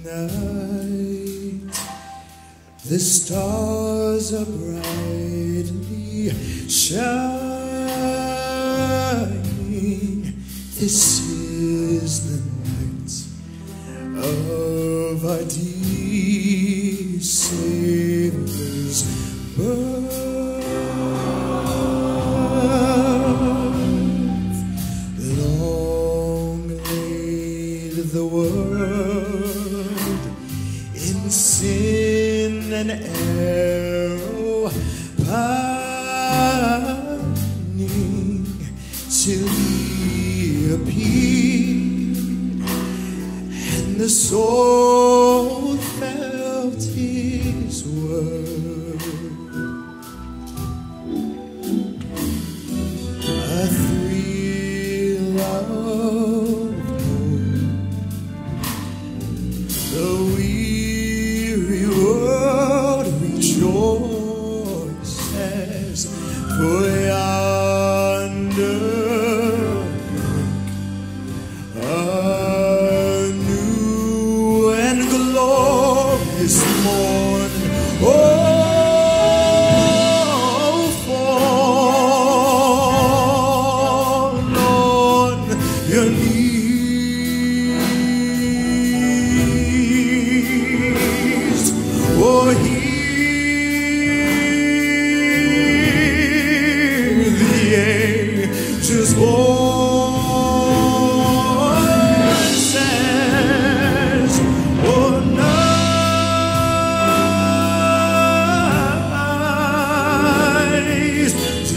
night, the stars are brightly shining. This is the night of our dear Savior's birth. Long laid the world in sin and error pining, till he appeared, and the soul felt his word. A thrill of hope, the weary world rejoices, for yonder a new and glorious morn. Oh, fall on your knees. Oh, hear the angels' voices. Oh, night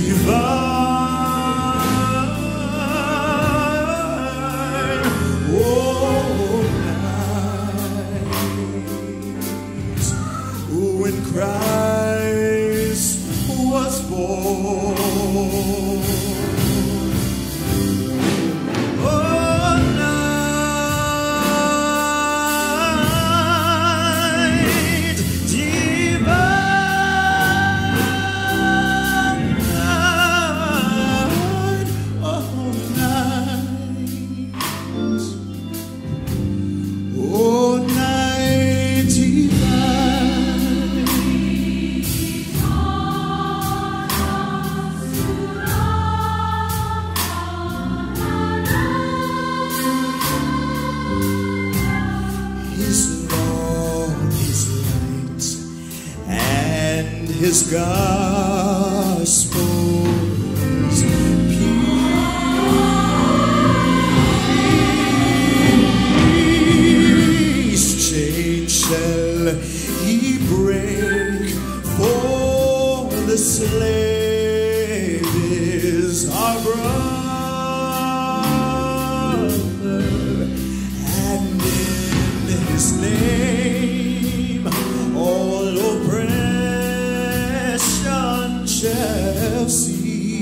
divine. Oh, night when Christ was born. Oh, night divine. Oh, night. Oh, night divine. His law is light, and his gospel is peace. Chains shall he break, for the slave is our brother, and in his name all oppression shall cease.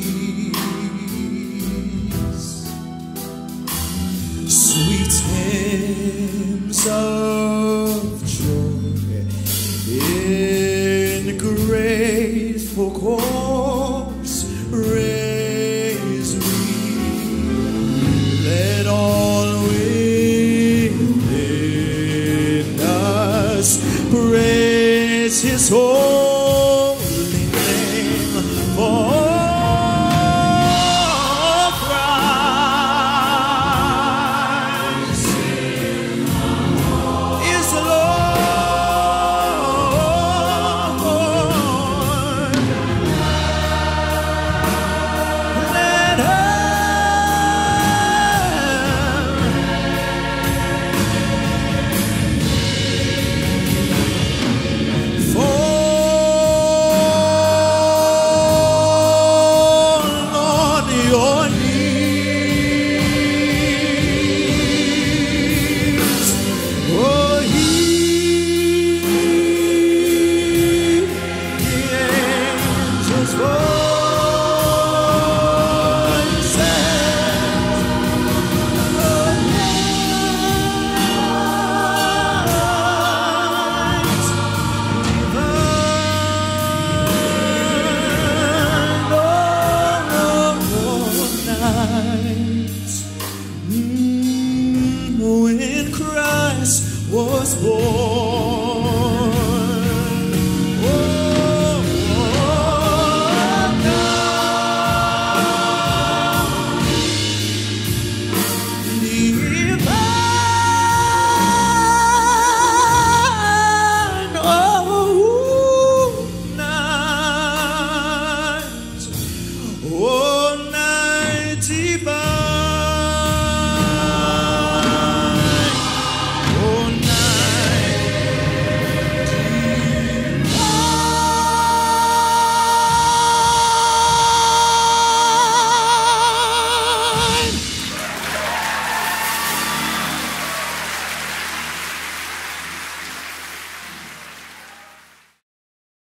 was born.